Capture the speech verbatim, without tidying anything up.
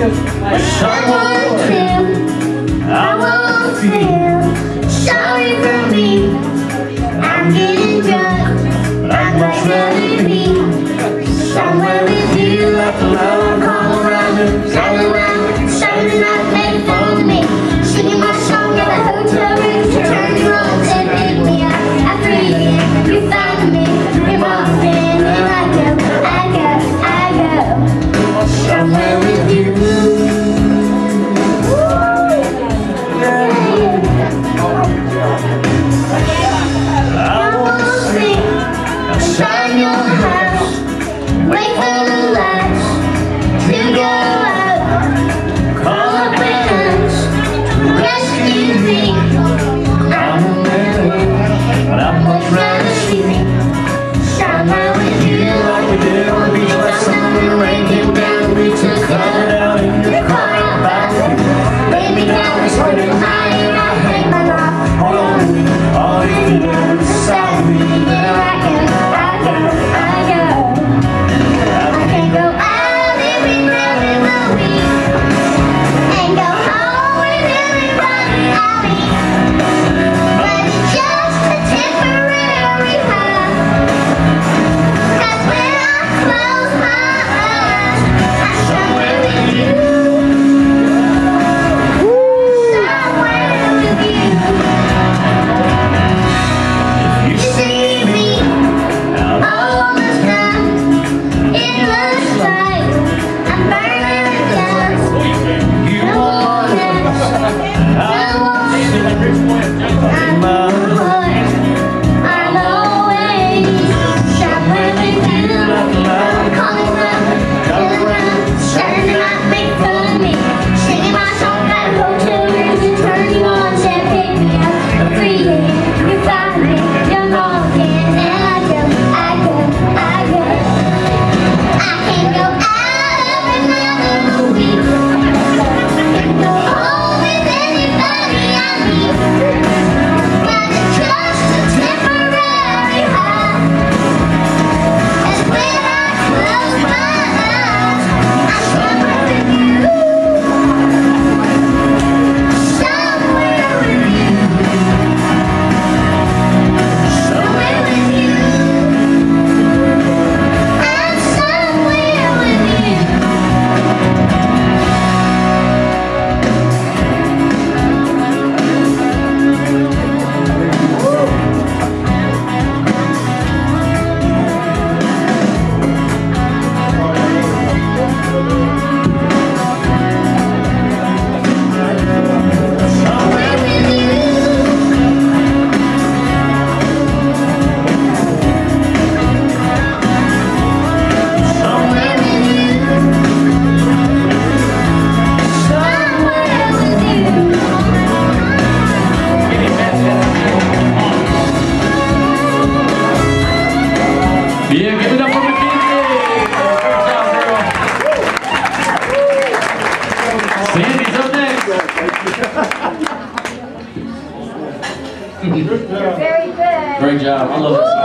someone feel, I won't feel sorry for me. I'm getting drunk, but I'd much rather be somewhere with you, like a love all around me, all around, Saturday night made fun of me, singing my song at a hotel room, turn you on, said pick me up, I free you, you find me, you're my friend, and I go, I go, I go, somewhere with you. I wanna sing outside your house, wait for the lights to go out, call up friends to rescue me. I'm a man, but I'd much rather see somewhere with you, like we did on the beach last summer. The rain came down, we took cover down in your car out back. Lay me down, we started high, and I hang my life on me. All you do is stop me. There I go, I go, I go. I can go out every night in the week and go home with everybody I meet, but it's just a temporary high. 'Cause when I close my eyes, I'm somewhere with you, somewhere with you. You see me all the time, it looks like I'm burning to death. You won't ask, I won't I'm always, I'm always somewhere with you. I'm calling around, calling around, Saturday night make fun of me, singing my song at a hotel room to turn you on, said pick me up, I'm free, you find me, you're knocking, and I go, I go, I go. I can go out every night of the week and go home with anybody I meet, but it's just a temporary high. 'Cause when I close my eyes, I'm somewhere with you, somewhere with you, somewhere with you. I'm somewhere with you. Somewhere with you. Somewhere with you. Somewhere with you. Yeah, give it up for McKenzie. Good job, girl. Sandy's up next. Very good. Great job. I love this song.